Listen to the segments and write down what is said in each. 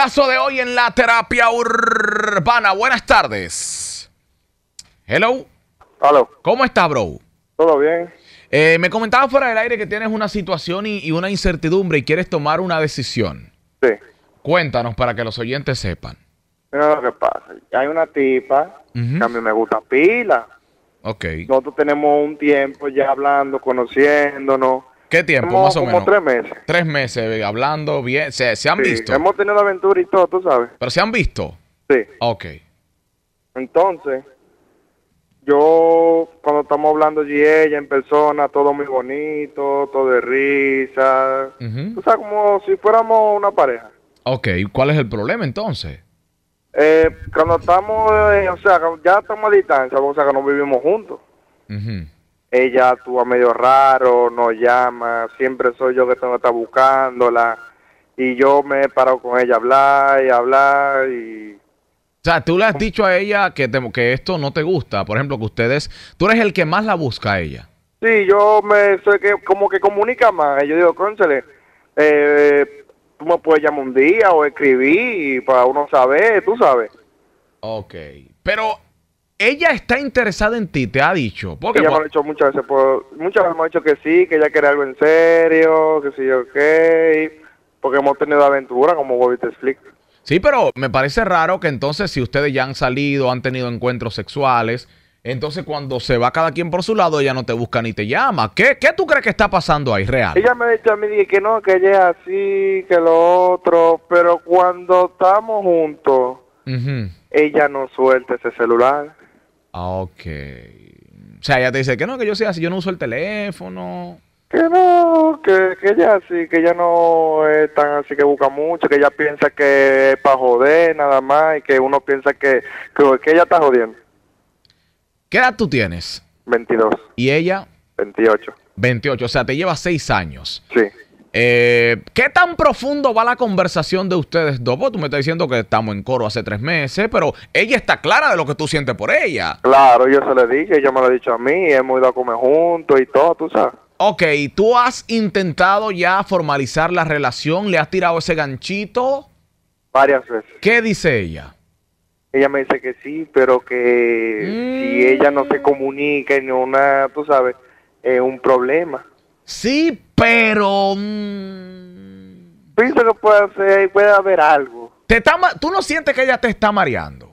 caso de hoy en la terapia urbana. Buenas tardes. Hello. Aló. ¿Cómo está, bro? ¿Todo bien? Me comentaba fuera del aire que tienes una situación y una incertidumbre y quieres tomar una decisión. Sí. Cuéntanos para que los oyentes sepan. Mira lo que pasa. Hay una tipa que a mí me gusta pila. Ok. Nosotros tenemos un tiempo ya hablando, conociéndonos. ¿Qué tiempo, Tenemos más o menos? como 3 meses. 3 meses hablando bien. ¿Se han Sí, visto? hemos tenido aventura y todo, tú sabes. ¿Pero se han visto? Sí. Ok. Entonces, yo cuando estamos hablando yo y ella en persona, todo muy bonito, todo de risa. Tú sabes, como si fuéramos una pareja. Ok. ¿Cuál es el problema entonces? Cuando estamos, o sea, ya estamos a distancia, o sea, que no vivimos juntos. Ella actúa medio raro, no llama, siempre soy yo que tengo que estar buscándola. Y yo me he parado con ella a hablar y hablar y... O sea, tú le has dicho a ella que esto no te gusta. Por ejemplo, tú eres el que más la busca a ella. Sí, soy que como que comunica más. Yo digo, cónchale, tú me puedes llamar un día o escribir para uno saber, tú sabes. Ok. Pero ella está interesada en ti, te ha dicho. Porque Ella me lo ha dicho muchas veces, muchas veces me ha dicho que sí, que ella quiere algo en serio, que sí, ok. Porque hemos tenido aventura, como Bobby te explica. Sí, pero me parece raro que entonces si ustedes ya han salido, han tenido encuentros sexuales, entonces cuando se va cada quien por su lado, ella no te busca ni te llama. ¿Qué tú crees que está pasando ahí, real? Ella me ha dicho a mí que no, que ella es así, que lo otro, pero cuando estamos juntos, ella no suelta ese celular. Ok. O sea, ella te dice que no, que yo sea así, yo no uso el teléfono. Que no, que ella así, que ella no es tan así que busca mucho, que ella piensa que es para joder nada más y que uno piensa que ella está jodiendo. ¿Qué edad tú tienes? 22. ¿Y ella? 28. 28, o sea, te lleva 6 años. Sí. ¿Qué tan profundo va la conversación de ustedes dos? Porque tú me estás diciendo que estamos en coro hace 3 meses, pero ella está clara de lo que tú sientes por ella. Claro, yo se lo dije, ella me lo ha dicho a mí, hemos ido a comer juntos y todo, tú sabes. Ok, ¿tú has intentado ya formalizar la relación? ¿Le has tirado ese ganchito? Varias veces. ¿Qué dice ella? Ella me dice que sí, pero que si ella no se comunica y no una, tú sabes, es un problema. Sí, pero... Pienso que puede haber algo. ¿Tú no sientes que ella te está mareando?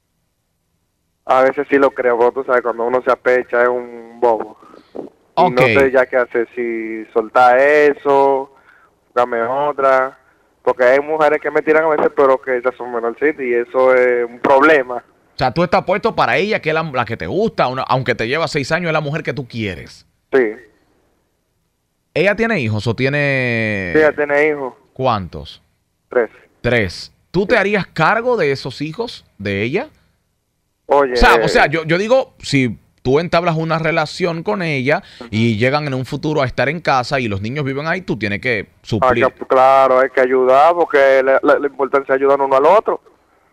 A veces sí lo creo, pero tú sabes, cuando uno se apecha es un bobo. Y no sé ya qué hacer, si soltar eso, dame otra. Porque hay mujeres que me tiran a veces, pero que esas son menorcitas y eso es un problema. O sea, tú estás puesto para ella, que es la que te gusta, aunque te lleva 6 años, es la mujer que tú quieres. Sí. ¿Ella tiene hijos o tiene...? Sí, ella tiene hijos. ¿Cuántos? 3. 3. ¿Tú te harías cargo de esos hijos, de ella? Oye... O sea, yo digo, si tú entablas una relación con ella y llegan en un futuro a estar en casa y los niños viven ahí, tú tienes que suplir. Claro, hay que ayudar porque la importancia es ayudar uno al otro.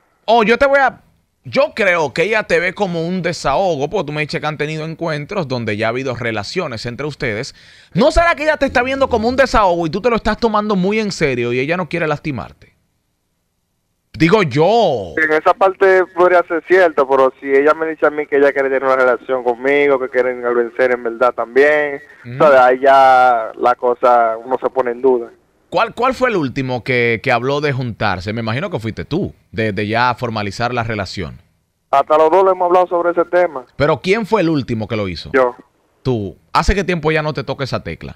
Yo creo que ella te ve como un desahogo, porque tú me dices que han tenido encuentros donde ya ha habido relaciones entre ustedes. ¿No será que ella te está viendo como un desahogo y tú te lo estás tomando muy en serio y ella no quiere lastimarte? Digo yo. En esa parte podría ser cierto, pero si ella me dice a mí que ella quiere tener una relación conmigo, que quieren algo en serio en verdad también, ¿sabes? Ahí ya la cosa, uno se pone en duda. ¿Cuál fue el último que habló de juntarse? Me imagino que fuiste tú, de ya formalizar la relación. Hasta los dos le hemos hablado sobre ese tema. Pero ¿quién fue el último que lo hizo? Yo. Tú. ¿Hace qué tiempo ya no te toca esa tecla?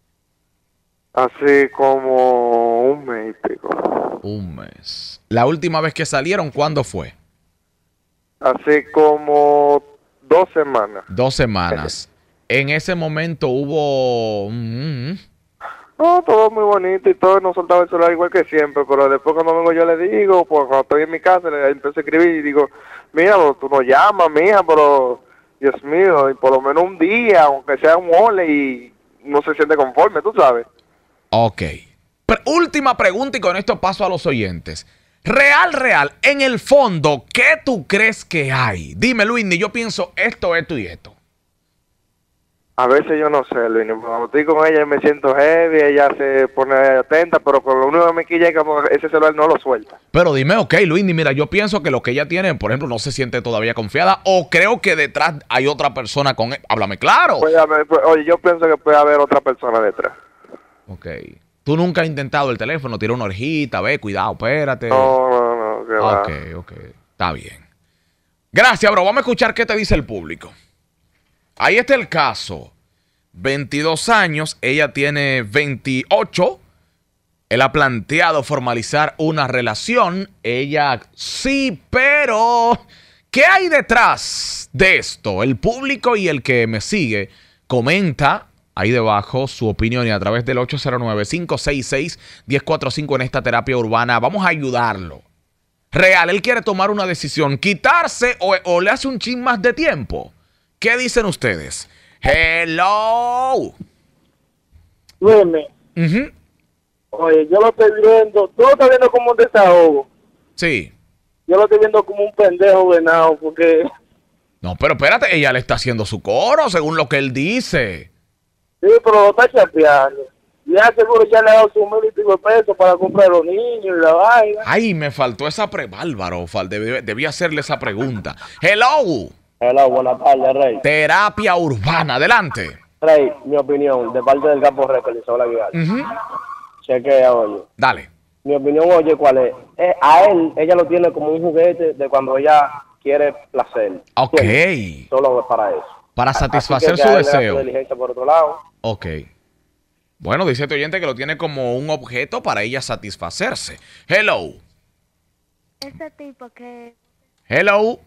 Así como un mes y pico. Un mes. ¿La última vez que salieron, cuándo fue? Así como 2 semanas. 2 semanas. En ese momento hubo... No, todo muy bonito y todo, no soltaba el celular igual que siempre, pero después cuando vengo yo le digo, pues cuando estoy en mi casa le empiezo a escribir y digo, mira, tú no llamas, mija, pero Dios mío, y por lo menos un día, aunque sea un ole y no se siente conforme, tú sabes. Ok. Última pregunta y con esto paso a los oyentes. Real, en el fondo, ¿qué tú crees que hay? Dime, Luis, yo pienso esto y esto. A veces yo no sé, Luis, cuando estoy con ella me siento heavy, ella se pone atenta, pero con lo único que me quilla es que como ese celular no lo suelta. Pero dime, ok, Luis, mira, yo pienso que lo que ella tiene, por ejemplo, no se siente todavía confiada o creo que detrás hay otra persona con él. Háblame claro. Oye, yo pienso que puede haber otra persona detrás. Ok. ¿Tú nunca has intentado el teléfono? Tira una orejita, ve, cuidado, espérate. No, que va. Ok, está bien. Gracias, bro. Vamos a escuchar qué te dice el público. Ahí está el caso. 22 años, ella tiene 28. Él ha planteado formalizar una relación. Ella sí, pero ¿qué hay detrás de esto? El público y el que me sigue comenta ahí debajo su opinión y a través del 809-566-1045 en esta terapia urbana. Vamos a ayudarlo. Real, él quiere tomar una decisión, quitarse o le hace un chin más de tiempo. ¿Qué dicen ustedes? Hello. Luis, oye, yo lo estoy viendo, tú lo estás viendo como un desahogo. Sí. Yo lo estoy viendo como un pendejo venado, porque... No, pero espérate, ella le está haciendo su coro, según lo que él dice. Sí, pero lo está chapeando. Ya seguro ya le ha dado su 1,000 y pico de pesos para comprar a los niños y la vaina. Ay, me faltó esa Bárbaro, debí hacerle esa pregunta. Hello. Hola, buenas tardes, Rey. Terapia urbana, adelante. Rey, mi opinión, de parte del Campo Record, Isabel Aguilar. Chequea, oye. Dale. Mi opinión, oye, ¿cuál es? A él, ella lo tiene como un juguete de cuando ella quiere placer. Ok. ¿Entiendes? Solo es para eso. Para satisfacer Así que su ya él le da deseo. su diligencia por otro lado. Ok. Bueno, dice este oyente que lo tiene como un objeto para ella satisfacerse. Hello. Ese tipo que... Hello.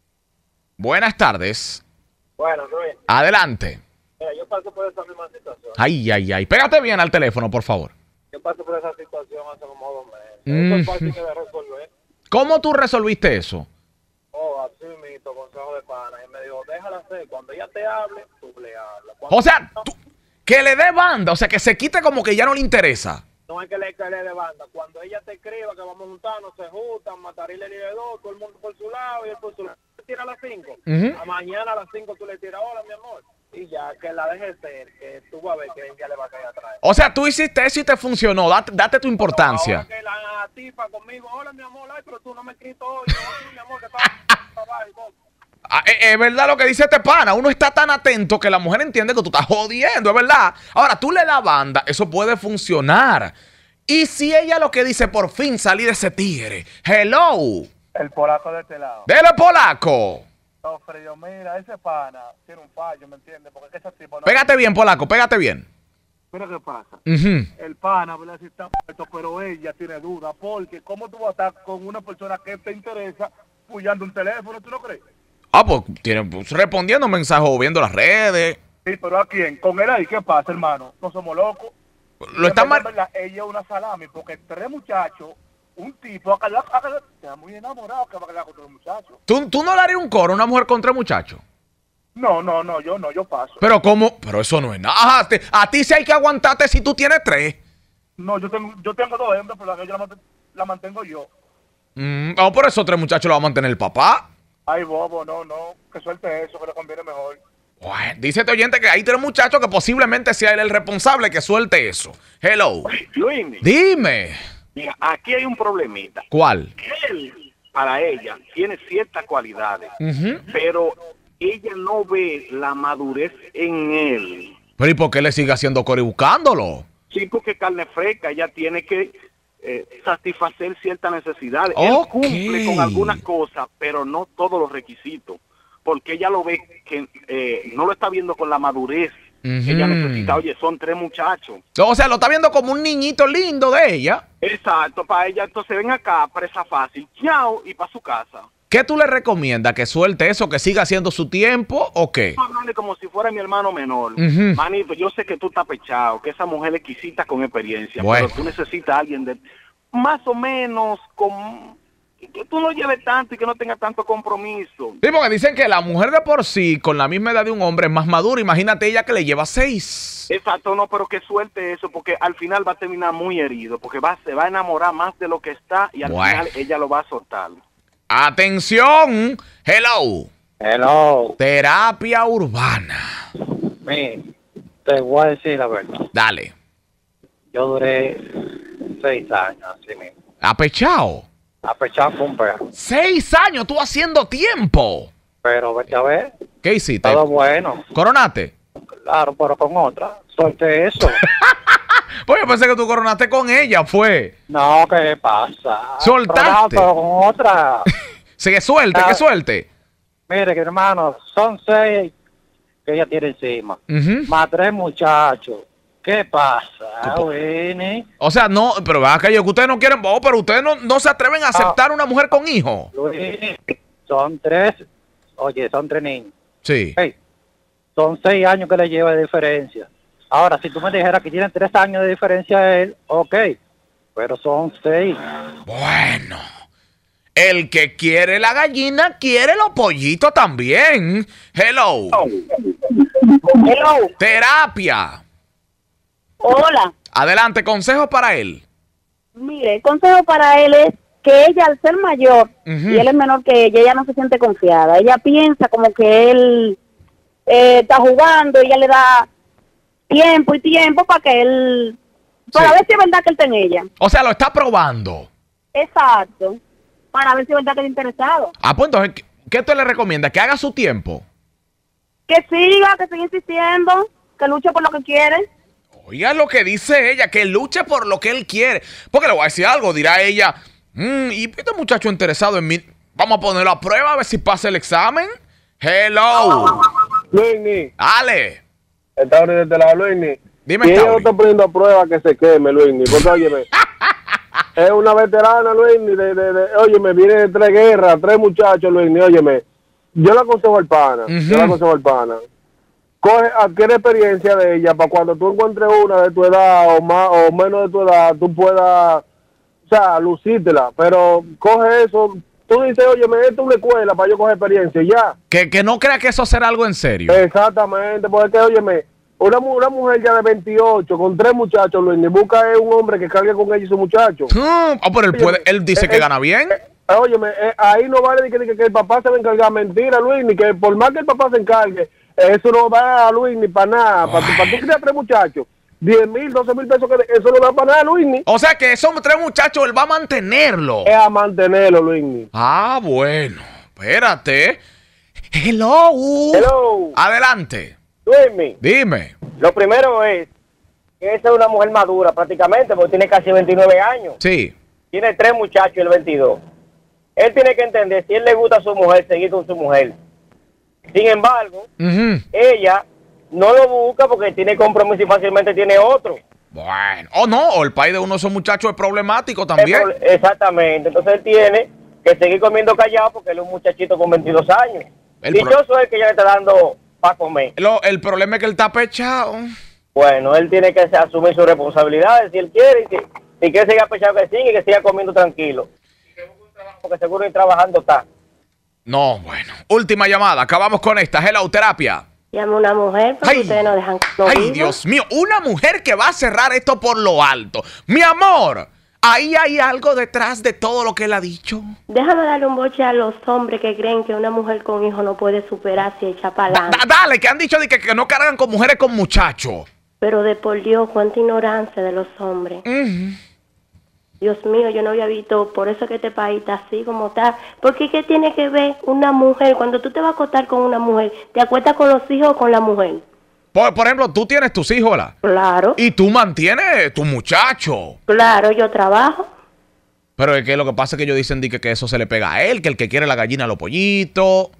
Buenas tardes. Bueno, Luis, Adelante. mira, yo paso por esa misma situación. Ay. Pégate bien al teléfono, por favor. Yo paso por esa situación hace como 2 meses. Eso es fácil de resolver. ¿Cómo tú resolviste eso? Así mismo, consejo de pana. Y me dijo, déjala hacer. Cuando ella te hable, tú le hablas. O sea, que le dé banda, o sea, que se quite como que ya no le interesa. No es que le de banda. Cuando ella te escriba que vamos a juntarnos, se juntan, Matarile y de dos, todo el mundo por su lado y él por su lado. Tira a las 5. A mañana a las 5 tú le tiras, hola, mi amor. Y ya, que la dejes ser, que tú vas a ver que ella le va a caer atrás. O sea, tú hiciste eso y te funcionó. Date tu importancia. Ahora que la tipa conmigo, hola, mi amor, ay, pero tú no me escrito hoy. Yo, sí, mi amor, que está abajo. Es verdad lo que dice este pana. Uno está tan atento que la mujer entiende que tú estás jodiendo, es verdad. Ahora, tú le das banda, eso puede funcionar. Y si ella lo que dice, por fin salí de ese tigre. Hello. El polaco de este lado. Dele polaco. No, Fredo, mira, ese pana tiene un fallo, ¿me entiendes? Porque ese tipo no... Pégate bien, polaco, pégate bien. Mira qué pasa. Ujú. El pana, ¿verdad? Si está muerto, pero ella tiene duda. Porque, ¿cómo tú vas a estar con una persona que te interesa puyando un teléfono? ¿Tú no crees? Ah, pues respondiendo mensajes o viendo las redes. Sí, pero ¿a quién? Con él ahí, ¿qué pasa, hermano? No somos locos. Lo está En mal. verdad, ella es una salami, porque 3 muchachos, un tipo, está muy enamorado que va a quedar con 3 muchachos. ¿Tú no le harías un coro a una mujer con 3 muchachos? No, yo paso. Pero ¿cómo? Pero eso no es nada. Ajá, a ti sí hay que aguantarte si tú tienes 3. No, yo tengo 2 hembras, pero la que yo la mantengo yo. Por eso 3 muchachos lo va a mantener el papá. Ay, bobo, no, que suelte eso, que le conviene mejor. Bueno, dice este oyente que hay 3 muchachos que posiblemente sea él el responsable que suelte eso. Hello. Luis, Dime. mira, aquí hay un problemita. ¿Cuál? Él, para ella, tiene ciertas cualidades, Ujú. pero ella no ve la madurez en él. Pero ¿y por qué le sigue haciendo coro y buscándolo? Sí, porque carne fresca, ella tiene que satisfacer ciertas necesidades. Ok. Él cumple con algunas cosas, pero no todos los requisitos, porque ella lo ve que no lo está viendo con la madurez que ella necesita. Oye, son 3 muchachos. O sea, lo está viendo como un niñito lindo de ella. Exacto, para ella, entonces ven acá, presa fácil, chao, y para su casa. ¿Qué tú le recomiendas? ¿Que suelte eso, que siga haciendo su tiempo o qué? Hablarle como si fuera mi hermano menor. Ujú. Manito, yo sé que tú estás pechado, que esa mujer es exquisita con experiencia, Bueno. pero tú necesitas a alguien de más o menos con que tú no lleves tanto y que no tenga tanto compromiso. Sí, porque dicen que la mujer de por sí, con la misma edad de un hombre, es más madura. Imagínate ella que le lleva 6. Exacto, no, pero que suelte eso, porque al final va a terminar muy herido, porque se va a enamorar más de lo que está y al Bueno. final ella lo va a soltar. ¡Atención! Hello. Hello. Terapia urbana. Mira, te voy a decir la verdad. Dale. Yo duré 6 años así mismo. Apechado. Apechado con un perro. 6 años tú haciendo tiempo. Pero vete a ver, ¿Qué hiciste? todo bueno. ¿Coronaste? Claro, pero con otra. Suelte eso. Pues yo pensé que tú coronaste con ella, fue. No, ¿qué pasa? Soltaste. Pero con otra. Sigue suelte, que suelte. Mire, que hermano, son 6 que ella tiene encima. Más 3 muchachos. ¿Qué pasa, Winnie? O sea, no, pero vea que ustedes no quieren, pero ustedes no se atreven a aceptar una mujer con hijo. Winnie, son 3, oye, son 3 niños. Sí. Hey, son 6 años que le lleva de diferencia. Ahora, si tú me dijeras que tiene 3 años de diferencia a él, ok, pero son 6. Bueno, el que quiere la gallina quiere los pollitos también. Hello. Hello. Terapia. Hola. Adelante, consejos para él. Mire, el consejo para él es que ella, al ser mayor, y él es menor que ella no se siente confiada. Ella piensa como que él está jugando, ella le da tiempo y tiempo para que él, para ver si es verdad que él está en ella. O sea, lo está probando. Exacto. Para ver si es verdad que está interesado. Ah, pues entonces, ¿qué te le recomienda? Que haga su tiempo. Que siga insistiendo, que luche por lo que quiere. Oiga lo que dice ella, que luche por lo que él quiere. Porque le voy a decir algo, dirá ella. Y este muchacho interesado en mí, vamos a ponerlo a prueba a ver si pasa el examen. Hello. Luisni. Ale. Está desde la Luisni. Dime, y ella no Tauri. está poniendo a prueba que se queme, Luisni. Porque, óyeme, es una veterana, Luisni. Óyeme, viene de 3 guerras, 3 muchachos, Luisni. Óyeme, yo le aconsejo al pana. Yo le aconsejo al pana. Adquiere experiencia de ella para cuando tú encuentres una de tu edad o más o menos de tu edad, tú puedas, o sea, lucírtela. Pero coge eso. Tú dices, óyeme, esto es una escuela para yo coger experiencia, ya. Que no crea que eso será algo en serio. Exactamente, porque, óyeme, una mujer ya de 28 con 3 muchachos, Luis, busca un hombre que cargue con ella y su muchacho. Pero él dice que gana bien. Óyeme, ahí no vale que el papá se va a encargar. Mentira, Luis, ni que por más que el papá se encargue, eso no va a Luis ni para nada. Para tú criar 3 muchachos, 10,000, 12,000 pesos, eso no da para nada, Luis. O sea que esos 3 muchachos él va a mantenerlo. Es a mantenerlo, Luis. Ah, bueno. Espérate. Hello. Hello. Adelante. Luismi, Dime. lo primero es que esa es una mujer madura prácticamente, porque tiene casi 29 años. Sí. Tiene 3 muchachos y el 22. Él tiene que entender, si él le gusta a su mujer, seguir con su mujer. Sin embargo, ella no lo busca porque tiene compromiso y fácilmente tiene otro. Bueno. O el país de uno de esos muchachos es problemático también. Exactamente. Entonces él tiene que seguir comiendo callado porque él es un muchachito con 22 años. Dichoso es el que ella le está dando para comer. El problema es que él está pechado. Bueno, él tiene que asumir sus responsabilidades si él quiere y que siga pechado que siga y que siga comiendo tranquilo. Porque seguro que trabajando está. No, bueno. Última llamada. Acabamos con esta. Hello, terapia. Llama una mujer porque ustedes no dejan que lo Ay, viva. Dios mío. Una mujer que va a cerrar esto por lo alto. Mi amor, ahí hay algo detrás de todo lo que él ha dicho. Déjame darle un boche a los hombres que creen que una mujer con hijo no puede superarse y echar para adelante. Dale, que han dicho de que no cargan con mujeres con muchachos. Pero de por Dios, cuánta ignorancia de los hombres. Dios mío, yo no había visto, por eso que este país está así como está. Porque ¿qué tiene que ver una mujer? Cuando tú te vas a acostar con una mujer, ¿te acuestas con los hijos o con la mujer? Por ejemplo, tú tienes tus hijos, ¿la? Claro. Y tú mantienes tu muchacho. Claro, yo trabajo. Pero es que lo que pasa es que ellos dicen que eso se le pega a él, que el que quiere la gallina a los pollitos.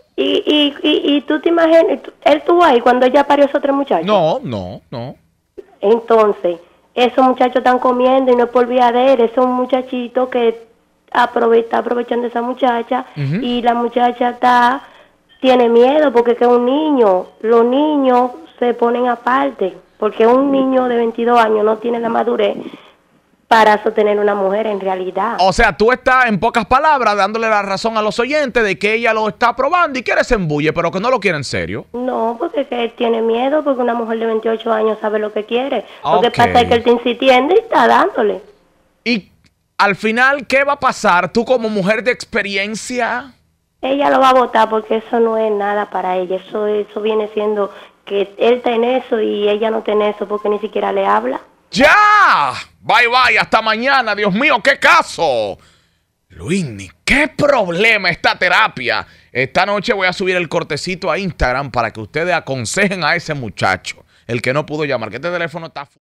Y tú te imaginas, él estuvo ahí cuando ella parió a esos 3 muchachos. No. Entonces, esos muchachos están comiendo y no es por vía de él, es un muchachito que está aprovechando a esa muchacha y la muchacha tiene miedo porque es un niño. Los niños se ponen aparte porque un niño de 22 años no tiene la madurez para sostener una mujer en realidad. O sea, tú estás, en pocas palabras, dándole la razón a los oyentes de que ella lo está probando y quiere se embulle, pero que no lo quiere en serio. No, porque es que él tiene miedo, porque una mujer de 28 años sabe lo que quiere. Lo que Ok. pasa es que él está insistiendo y está dándole. Y al final, ¿qué va a pasar? Tú como mujer de experiencia. Ella lo va a votar porque eso no es nada para ella. Eso viene siendo que él está en eso y ella no está en eso porque ni siquiera le habla. ¡Ya! Bye, bye. Hasta mañana. Dios mío, qué caso. Luismi, qué problema esta terapia. Esta noche voy a subir el cortecito a Instagram para que ustedes aconsejen a ese muchacho, el que no pudo llamar, que este teléfono está...